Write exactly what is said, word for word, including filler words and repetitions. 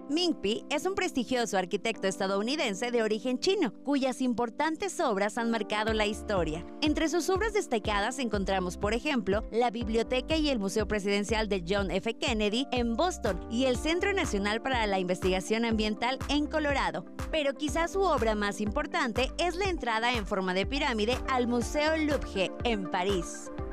Ming Pi es un prestigioso arquitecto estadounidense de origen chino, cuyas importantes obras han marcado la historia. Entre sus obras destacadas encontramos, por ejemplo, la Biblioteca y el Museo Presidencial de John F. Kennedy en Boston y el Centro Nacional para la Investigación Ambiental en Colorado. Pero quizás su obra más importante es la entrada en forma de pirámide al Museo Louvre en París.